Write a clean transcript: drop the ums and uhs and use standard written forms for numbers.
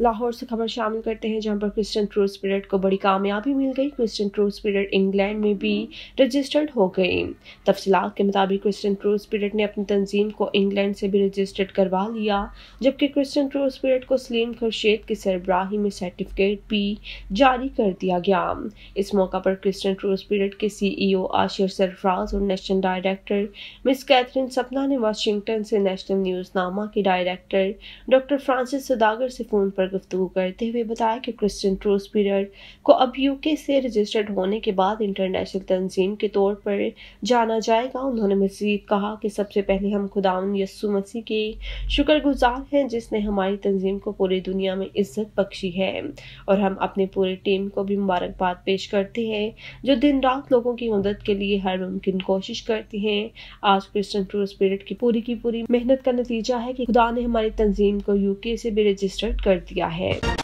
لاہور سے خبر شامل کرتے ہیں جہاں پر کرسچن ٹرو اسپرٹ کو بڑی کامیابی مل گئی۔ کرسچن ٹرو اسپرٹ انگلینڈ میں بھی رجسٹرڈ ہو گئی۔ تفصیلات کے مطابق کرسچن ٹرو اسپرٹ نے اپنی تنظیم کو انگلینڈ سے بھی رجسٹرڈ کروا لیا، جبکہ کرسچن ٹرو اسپرٹ کو سلیم خورشید کی سربراہی میں سرٹیفکیٹ بھی جاری کر دیا گیا۔ اس موقع پر کرسچن ٹرو اسپرٹ کے CEO عاشر سرفراز اور national director Miss Catherine Sapna نے واشنگٹن سے نیشنل نیوز نامہ کے ڈائریکٹر ڈاکٹر فرانسس سوداگر سے فون پر گفتگو کرتے ہوئے بتایا کہ کرسچن ٹرو اسپرٹ کو اب UK سے رجسٹرڈ ہونے کے بعد انٹرنیشنل تنظیم کے طور پر جانا جائے گا۔ انہوں نے مزید کہا کہ سب سے پہلے ہم خداوند یسوع مسیح کے شکر گزار ہیں جس نے ہماری تنظیم کو پوری دنیا میں عزت بخشی ہے، اور ہم اپنی پوری ٹیم کو بھی مبارکباد پیش کرتے ہیں جو دن رات لوگوں کی مدد کے لیے ہر ممکن کوشش کرتی ہیں۔ آج کرسچن ٹرو اسپرٹ کی پوری محنت کا نتیجہ ہے کہ خدا نے ہماری تنظیم کو UK سے بھی رجسٹرڈ کر دیا ہے۔